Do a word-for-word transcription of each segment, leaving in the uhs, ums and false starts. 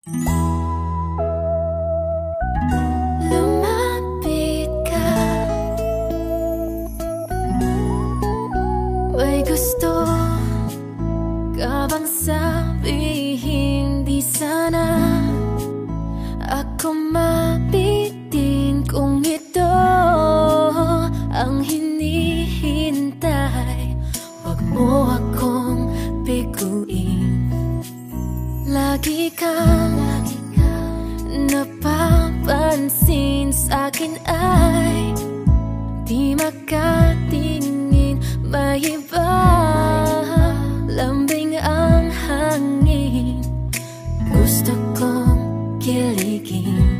Lumapit ka, may gusto ka bang sabihin? Di sana ako mabitin kung ito ang hinihintay. Huwag mo akong biguin. Lagi kang napapansin sa'kin ay di makatingin. May iba, lambing ang hangin, gusto kong kiligin.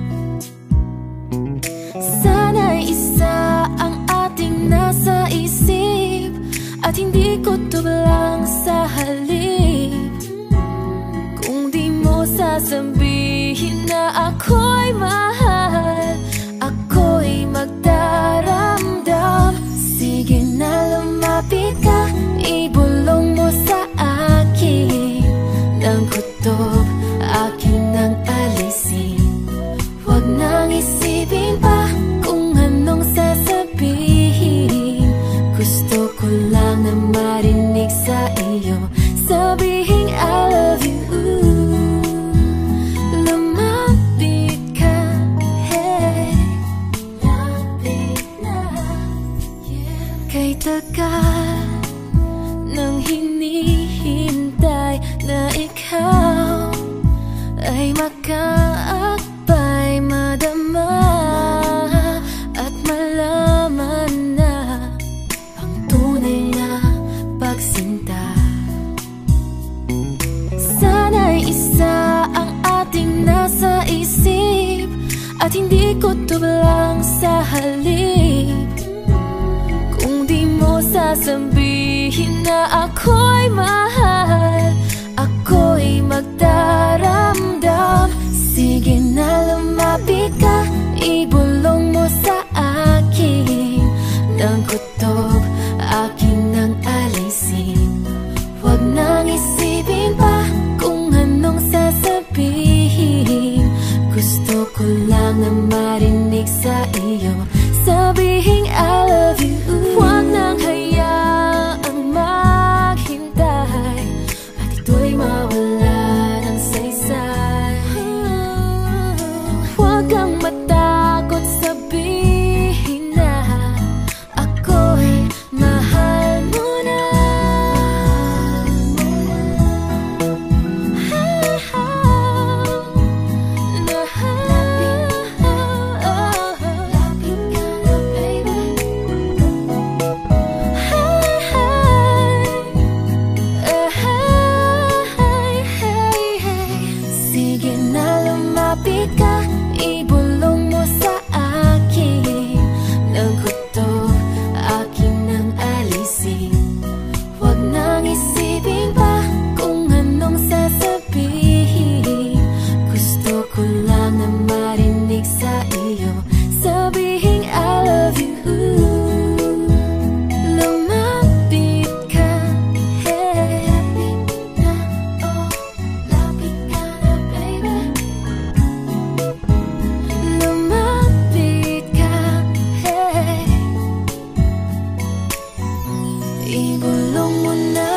Sana'y isa ang ating nasa isip at hindi ko tublang sa halip. Kung di mo sasabihin na ako'y mahal, ako'y magdaramdam. Sige na lumapit ka, ibulong mo sa akin ng kutob, akin nang alisin. Huwag nang isipin pa kung anong sasabihin. Gusto ko lang na marinig sa iyo sabihing I love you. Lumapit ka, hey, lapit na, yeah. Kay tagal nang hinihintay na ikaw ay makaakbay, madama at malaman na ang tunay na pagsinta. Sana'y isa ang ating nasa isip at hindi ko tublang sa halip. Kung di mo sasabihin na ako'y mahal, ako'y magdaramdam. Sige na lumapit ka, ibulong mo sa akin ng kutob, akin nang alisin. Huwag nang isipin pa kung anong sasabihin. Gusto ko lang na marinig sa iyo sabihing I love you. Huwag nang hayaang maghintay at ito'y mawala ng saysay. Huwag kang matakot sabihin na ako'y mahal mo na. Sige na lumapit ka, ibulong mo sa akin ng kutob, akin nang alisin. Huwag nang isipin pa kung anong sasabihin. Gusto ko lang na marinig sa iyo sabihing I love you. Lumapit ka, hey, lapit na, oh, lapit ka na baby. Lumapit ka, hey, ibulong mo na